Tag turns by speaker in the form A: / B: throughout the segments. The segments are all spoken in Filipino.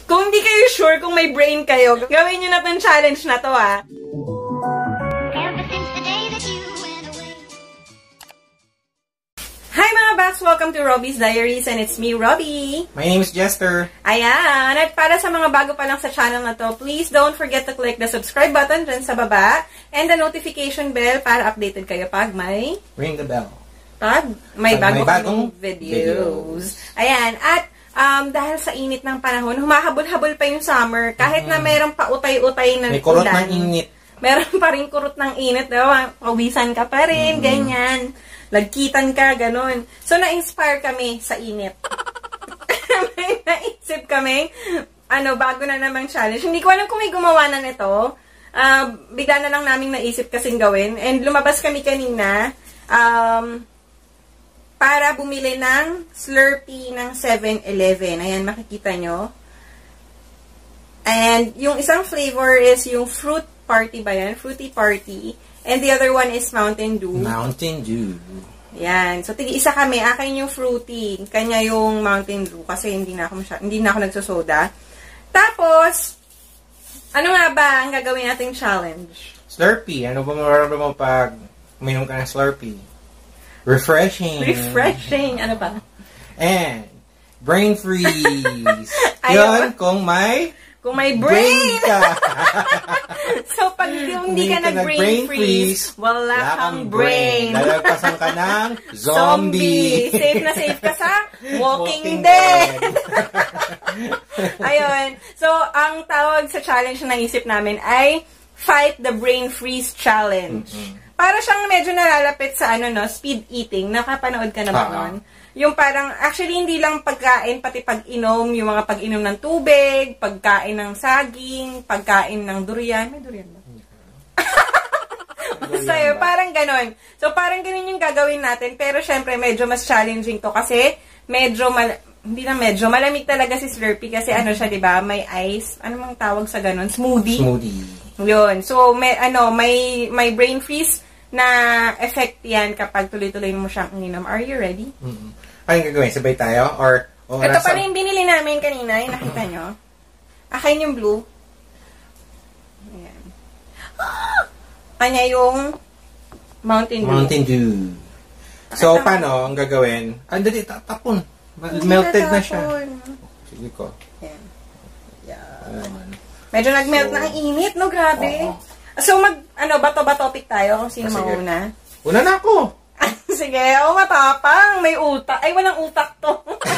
A: Kung hindi kayo sure kung may brain kayo, gawin nyo na tong challenge na to, ha. Hi mga bats! Welcome to Robbie's Diaries and it's me, Robbie.
B: My name is Jester.
A: Ayan! At para sa mga bago pa lang sa channel na to, please don't forget to click the subscribe button dyan sa baba and the notification bell para updated kayo pag may...
B: Ring the bell.
A: Pag may bagong
B: videos.
A: Ayan. At dahil sa init ng panahon, humahabol-habol pa yung summer. Kahit na mayroong pautay-utay na
B: may kurot
A: ulan,
B: ng init.
A: Meron pa rin kurot ng init. Diba? Pawisan ka pa rin, ganyan. Lagkitan ka, ganun. So, na-inspire kami sa init. May naisip kami, bago na namang challenge. Hindi ko alam kung may gumawa na nito. Bigla na lang naming naisip kasing gawin. And lumabas kami kanina, para bumili ng Slurpee ng 7-Eleven. Ayan, makikita nyo. And yung isang flavor is yung Fruit Party ba yan? Fruity Party. And the other one is Mountain Dew.
B: Mountain Dew.
A: Yan. So, tig-isa kami. Akin yung fruity. Kanya yung Mountain Dew. Kasi hindi na ako nagsusoda. Tapos, ano nga ba ang gagawin nating challenge?
B: Slurpee. Ano ba mararamdaman mo pag uminom ka ng Slurpee? Refreshing.
A: Refreshing. Ano ba?
B: And, brain freeze. Yun, kung may
A: brain
B: ka.
A: So, pag hindi ka nag-brain freeze, wala kang brain.
B: Lalagpasan ka ng zombie.
A: Safe na safe ka sa Walking Dead. Ayun. So, ang tawag sa challenge na naisip namin ay Fight the Brain Freeze Challenge. Para siyang medyo nalalapit sa speed eating. Nakapanood ka na ba nun? Yung parang, actually, hindi lang pagkain, pati pag-inom, yung mga pag-inom ng tubig, pagkain ng saging, pagkain ng durian. May durian ba? Basta yun, parang ganon. So, parang ganon yung gagawin natin. Pero, syempre, medyo mas challenging to kasi medyo, hindi na medyo, malamig talaga si Slurpee kasi siya, diba? May ice. Ano mang tawag sa ganon? Smoothie. Yun. So, may brain freeze na effect yan kapag tuloy-tuloy mo siyang ininom. Are you ready?
B: Ano gagawin? Sabay tayo? Or
A: ito pala yung binili namin kanina. Yung nakita nyo. Akin yung blue. Ayan. Kanya yung Mountain Dew.
B: Mountain Dew. So, paano ang gagawin? Dali, tapon. Melted na siya. Sige ko.
A: Ayan. Yan. Medyo nag-melt na ang init, no? Grabe. So, bato-batopic tayo kung sino mauna.
B: Una na ako.
A: Sige, matapang. May utak. Ay, walang utak to.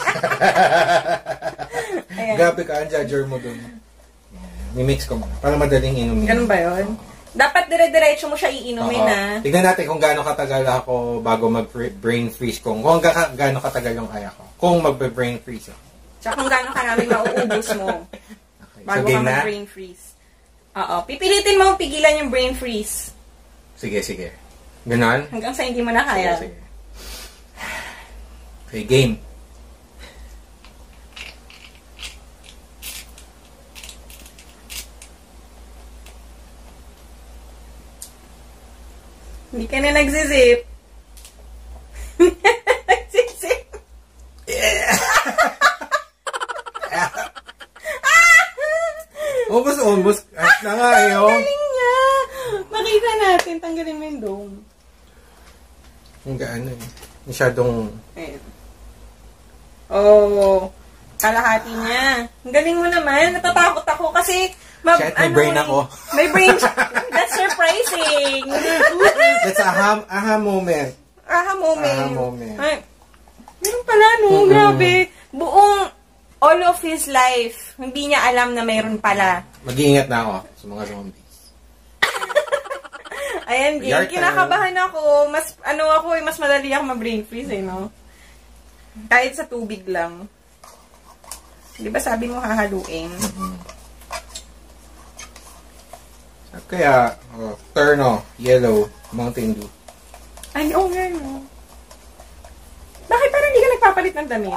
B: Grabe ka, ang judger mo dun. Mimix ko mo. Para madaling inumin.
A: Ganun ba yun? Dapat dire-diretso mo siya iinumin, na.
B: Tignan natin kung gaano katagal ako bago mag-brain freeze ko. Kung gaano katagal yung kaya ko. Kung mag-brain freeze ako.
A: Tsaka kung gaano karami mauubos mo.
B: Okay.
A: Bago ka mag-brain freeze. Oo. Pipilitin mo pigilan yung brain freeze.
B: Sige. Ganon?
A: Hanggang sa hindi mo na kaya.
B: Sige. Okay, game.
A: Hindi ka na nagsisip. Nagsisip.
B: Almost. Na nga,
A: Galing niya. Makita natin. Tanggalin mo yung dome.
B: Ang gaano eh. Masyadong...
A: Ayan. Oh. Kalahati niya. Ang galing mo naman. Natatakot ako kasi...
B: Shit, may brain ako.
A: May brain. That's surprising.
B: That's a aha moment.
A: Aha moment.
B: Aha moment.
A: Ay, meron pala, no? Grabe. Buong all of his life, hindi niya alam na meron pala.
B: Mag-iingat na ako sa mga zombies.
A: Ayan, Jane. Kinakabahan ako. Mas madali ako ma-brain freeze, no? Kahit sa tubig lang. Di ba sabi mo hahaluin?
B: Kaya, yellow, Mountain Dew.
A: Ay, nga, no? Bakit parang hindi ka nagpapalit ng damit?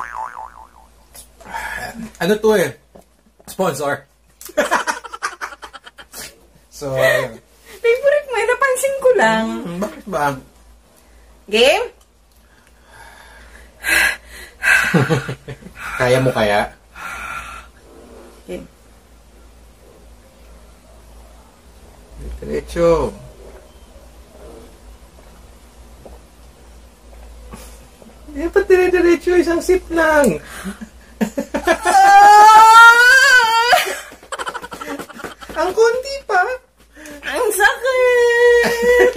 B: Ano to eh? Sponsor. So, ayun.
A: Favorite mo, napansin ko lang.
B: Bakit ba?
A: Game?
B: Kaya mo kaya?
A: Okay.
B: Diretso. Dapat dire-diretso, isang sip lang. Ang konti pa.
A: Ang sakit!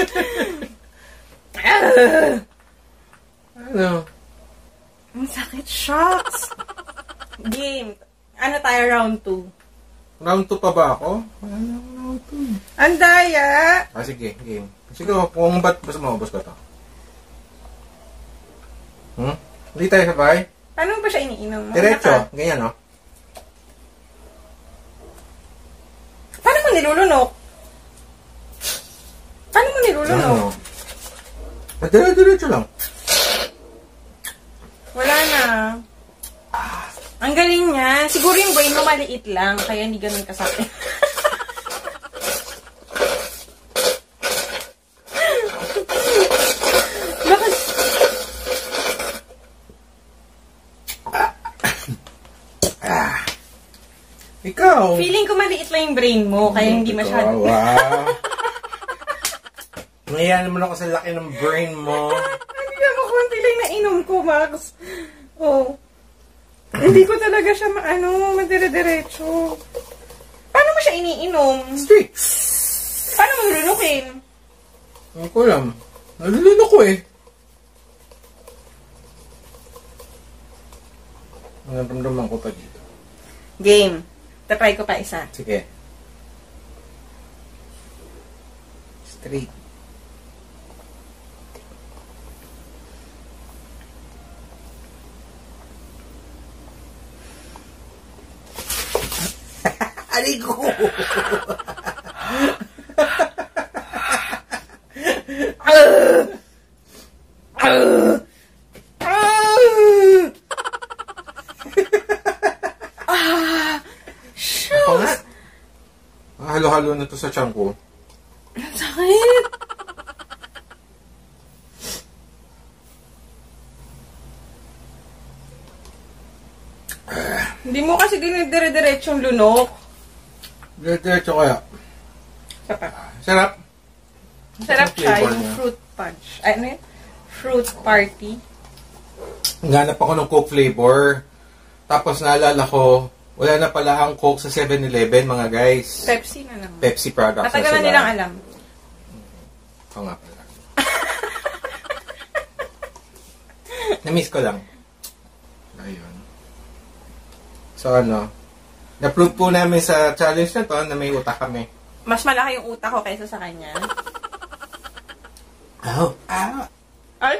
B: Ano?
A: Ang sakit, shocks! Game. Ano tayo, round 2?
B: Round 2 pa ba ako? Ano, round 2.
A: Ang daya!
B: Sige, game. Sige, kung ba't basta maubos ko to? Hindi tayo sabay?
A: Paano ba siya iniinom?
B: Diretso, ganyan, no?
A: Paano mo nilulunok? Paano mo nilulunok?
B: Diretso lang.
A: Wala na. Ang galing niya. Siguro yung brain mo maliit lang, kaya hindi ganun kasakit. Bakit?
B: Ikaw.
A: Feeling ko maliit lang yung brain mo, kaya hindi masyado.
B: Wow. Ngayon naman ako sa laki ng brain mo.
A: Hindi naman konti lang nainom ko, Max. Oh. Hindi ko talaga siya madire-diretso. Paano mo siya iniinom?
B: Straight.
A: Paano mo lunukin?
B: Hindi ko alam. Nalulunok ko eh. Naramdaman ko pa dito.
A: Game. Tatry ko pa isa.
B: Sige. Straight. Aray ko! Halo-halo na to sa tiyan ko.
A: Sakit! Hindi mo kasi dinidire-diretso yung lunok.
B: Diretso kaya.
A: Sapa.
B: Sarap.
A: Sarap siya,
B: flavor
A: yung
B: niya.
A: fruit punch. Ay, ano yun? Fruit party.
B: Nganap ako ng Coke flavor. Tapos naalala ko, wala na pala ang Coke sa 7-Eleven, mga guys.
A: Pepsi na lang.
B: Pepsi products
A: Matagal na
B: sila.
A: nilang alam.
B: Oo nga pala. Na-miss ko lang. Ayun. So ano, na-prove po namin sa challenge na to na may utak kami.
A: Mas malaki yung utak ko kaysa sa kanya.
B: Ow! Ow!
A: Ay!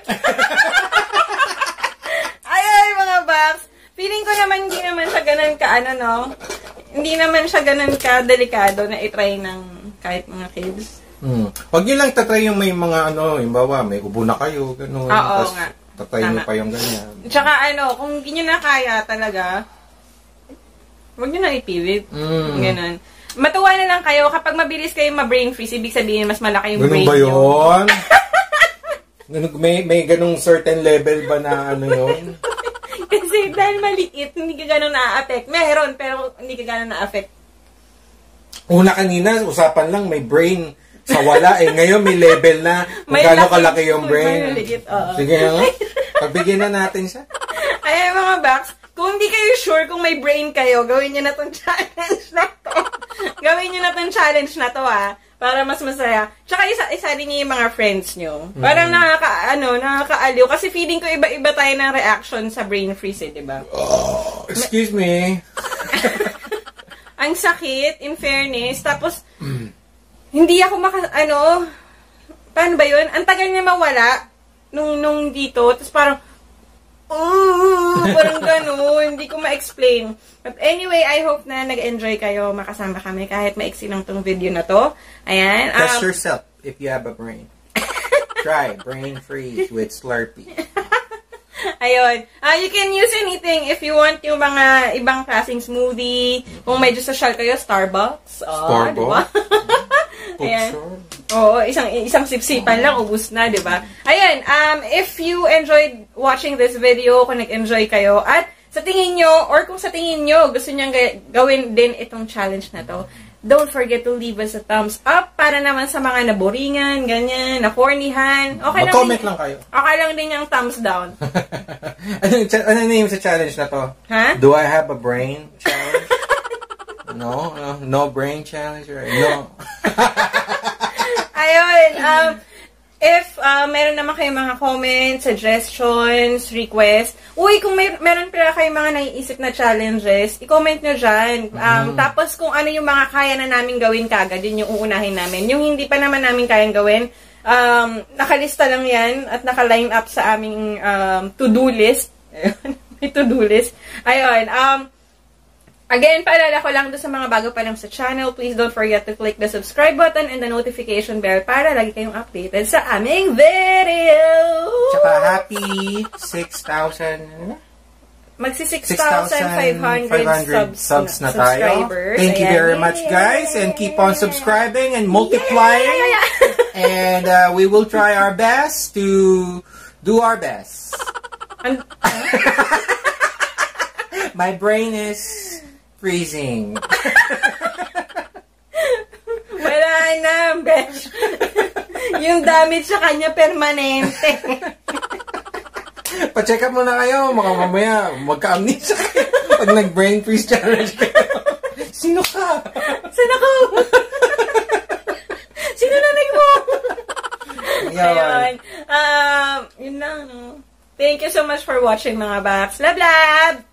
A: Ay, mga Bax! Feeling ko naman hindi naman siya ganun ka, hindi naman siya ganun ka delikado na itry ng kahit mga kids.
B: Huwag nyo lang tatry yung may mga yung bawa, may ubo na kayo, gano'n.
A: Oo nga.
B: Tatry nyo pa yung ganyan.
A: Tsaka kung hindi nyo na kaya talaga, huwag nyo na ipilit. Ganun. Matuwa na lang kayo kapag mabilis kayo ma-brain freeze, ibig sabihin mas malaki yung
B: ganun
A: brain
B: ba
A: nyo.
B: yun? may ganung certain level ba na yun?
A: Kasi dahil maliit, hindi ka gano'n na-affect. Meron, pero hindi ka gano'n na-affect.
B: Una kanina, usapan lang, may brain sa wala eh. Ngayon may level na kung gaano kalaki yung brain. Sige nga. Pagbigyan na natin siya.
A: Ay, mga Bax, kung hindi kayo sure kung may brain kayo, gawin nyo na tong challenge na to. Gawin nyo na tong challenge na to, para mas masaya. Tsaka isa din niyo yung mga friends nyo. Parang nakakaaliw. Kasi feeling ko iba-iba tayo ng reaction sa brain freeze, diba?
B: Oh, excuse me.
A: Ang sakit, in fairness. Tapos, hindi ako paano ba yun? Ang tagal niya mawala nung dito. Tapos parang, parang gano'n. Hindi ko ma-explain. But anyway, I hope na nag-enjoy kayo makasama kami kahit maiksi lang tong video na to. Ayan.
B: Test yourself if you have a brain. Try brain freeze with Slurpee.
A: Ayun. You can use anything if you want yung mga ibang klaseng smoothie. Kung medyo social kayo, Starbucks.
B: Starbucks?
A: Diba? Ayan. Oo, isang sipsipan lang, ubus na, diba? Ayan, if you enjoyed watching this video, kung nag-enjoy kayo, at sa tingin nyo, or kung sa tingin nyo, gusto nyang gawin din itong challenge na to, don't forget to leave us a thumbs up para naman sa mga naboringan, ganyan, nakornihan. Okay lang.
B: Mag-comment lang kayo.
A: Okay lang din yung thumbs down.
B: Ano name sa challenge na to?
A: Ha?
B: Do I have a brain challenge? No? No brain challenge? Right? No.
A: Ayun. If meron naman kayong mga comments, suggestions, requests, kung meron pala kayong mga naiisip na challenges, i-comment nyo dyan. Tapos kung ano yung mga kaya na namin gawin kagad, yun yung uunahin namin. Yung hindi pa naman namin kayang gawin, nakalista lang yan at naka-line up sa aming to-do list. May to-do list. Ayun. Again, paalala ko lang doon sa mga bago pa lang sa channel, please don't forget to click the subscribe button and the notification bell para lagi kayong updated sa aming video!
B: Tsaka happy 6,000...
A: Magsi 6,500
B: subs na tayo. Thank you very much, guys. And keep on subscribing and multiplying. And we will try our best to do our best. My brain is... freezing.
A: Wala na, besh. Yung damage sa kanya permanente.
B: Pa-check up muna kayo. Mamaya, magka-amnesia kayo. Pag nag-brain freeze challenge kayo. Sino ka?
A: Saan ako? Sino nanay mo? Ayun. Yun lang, no? Thank you so much for watching, mga Baks. Love, love!